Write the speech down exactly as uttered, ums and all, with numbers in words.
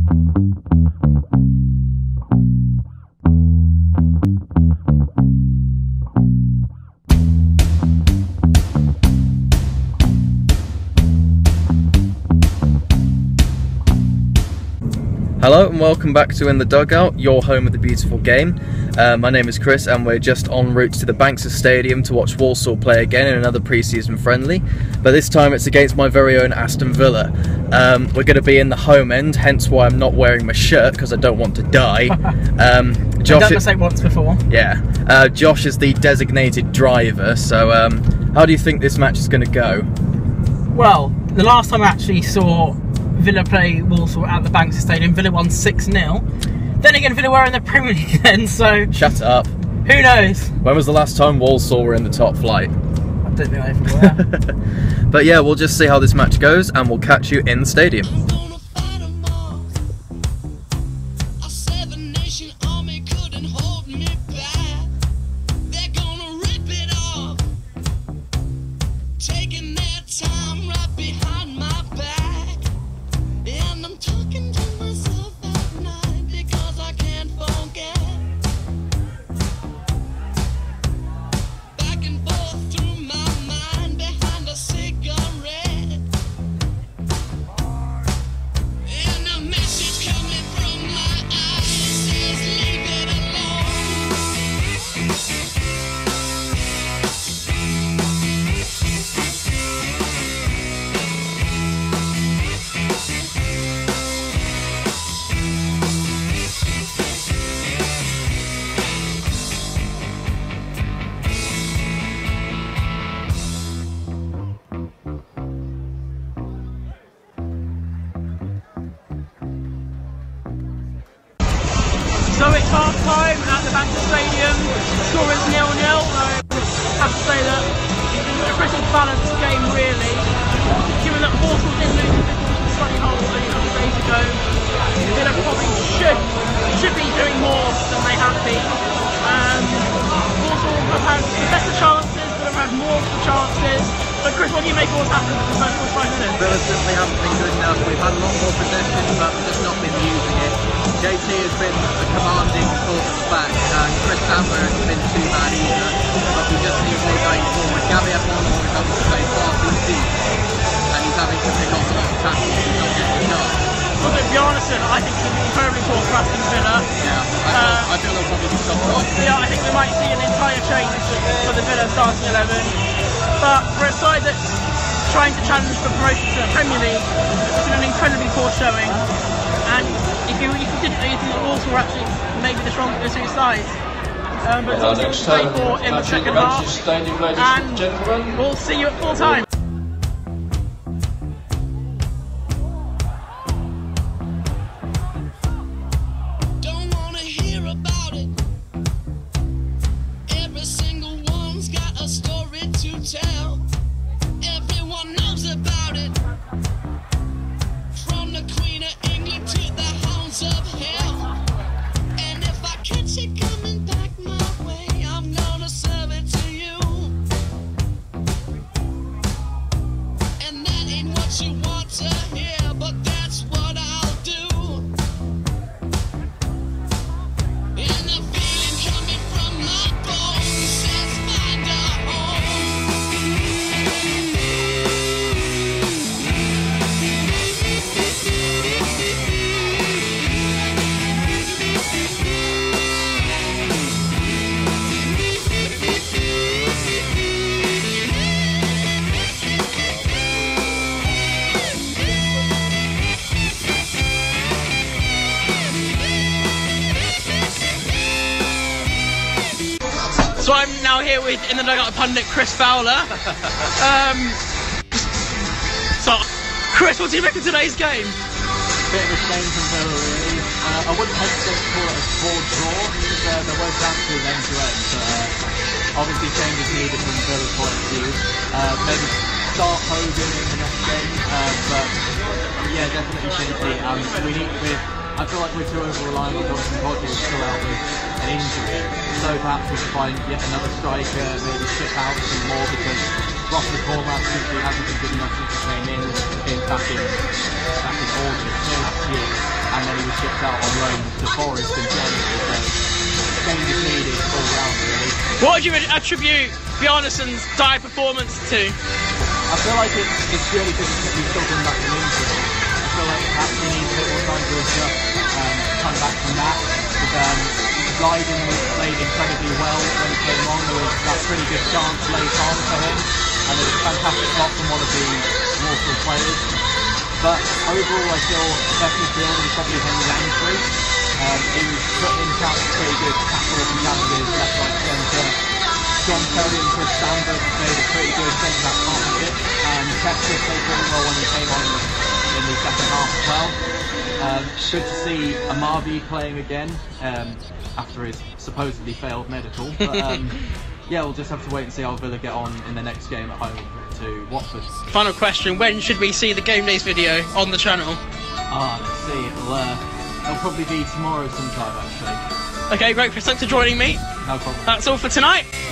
Hello and welcome back to In the Dugout, your home of the beautiful game. Uh, my name is Chris and we're just en route to the Bankside Stadium to watch Walsall play again in another pre-season friendly, but this time it's against my very own Aston Villa. Um, we're going to be in the home end, hence why I'm not wearing my shirt because I don't want to die. Um, Josh, I've done the same once before. Yeah, uh, Josh is the designated driver, so um, how do you think this match is going to go? Well, the last time I actually saw Villa play Walsall at the Bankside Stadium, Villa won six nil. Then again, Villa were in the Premier League then, so... Shut up. Who knows? When was the last time Walsall were in the top flight? I don't think I ever were. But yeah, we'll just see how this match goes and we'll catch you in the stadium. So it's half time at the Bankside Stadium, the score is nil nil. I have to say that it's been a pretty balanced game really. Given that Walsall did lose to Sunny Hole only a couple of days ago, Villa probably should, should be doing more than they have been. Um, Walsall have had the better chances, but have had more chances. So Chris, what do you make of what's happened in the first forty-five minutes? Villa simply haven't been good enough. We've had a lot more possession, but just not been using it. J T has been a commanding force at the back, and Chris Sandler hasn't been too bad either, but we just need more going forward. Gabby Afonso is having to play far too deep, and he's having to pick off a lot of tackles and not get the shot. Well, look, Bjarnason, I think he's incredibly poor for Aston Villa. Yeah, I feel, uh, I feel they'll probably be stopped off. Yeah, I think we might see an entire change for the Villa starting eleven, but for a side that's trying to challenge for promotion to the Premier League, it's been an incredibly poor showing. And if you, if you didn't know, you think that Walsall were actually maybe the stronger of the two sides. Um, but it's something to play for in the second half. And we'll see you at full time. Don't wanna hear about it. Every single one's got a story to tell. Everyone knows about it. From the Queen of England to the hounds of hell. And if I catch it coming back my way, I'm gonna serve it to you. And that ain't what you want to hear, but that's what I'll do. And the feeling coming from my bones says find a So I'm now here with In the Dugout pundit Chris Fowler. Um, so, Chris, what do you make of today's game? Bit of a shame from Villa really. Uh, I wouldn't hesitate to call it a poor draw, because uh, there were chances end to end, but uh, obviously change is needed from Villa's point of view. Uh, maybe start Hogan in the next game, uh, but yeah, definitely Shinty. Um, we need with, I feel like we're too over-reliant on Johnson Hodges still out with an injury, so perhaps we can find yet another striker, maybe ship out some more, because Russell Cormac simply hasn't been good enough since he came in, in back in back in August last year, and then he shipped out on loan to Forest in January, so changes needed all round really. What would you attribute Bjarnason's dire performance to? I feel like it's, it's really good that he's still coming back from injury. I feel like perhaps he needs a bit more time to adjust um, come back from that. But, um, Lydon played incredibly well when he came on. There was that pretty good chance late on for him, and it was a fantastic block from one of the Walsall players. But overall, I feel definitely feel he probably hit his ankle. Um, he was putting in chance pretty good tackles and challenges left, right, centre. John Terry and Chris Sandberg made a pretty good centre-back partnership, and Texas played really well when he came on in the second half as well. Um, good to see Amavi playing again um, after his supposedly failed medical. But um, yeah, we'll just have to wait and see how Villa get on in the next game at home to Watford. Final question, when should we see the Game Days video on the channel? Ah, let's see, it'll, uh, it'll probably be tomorrow sometime actually. Okay, great, thanks for joining me. No problem. That's all for tonight.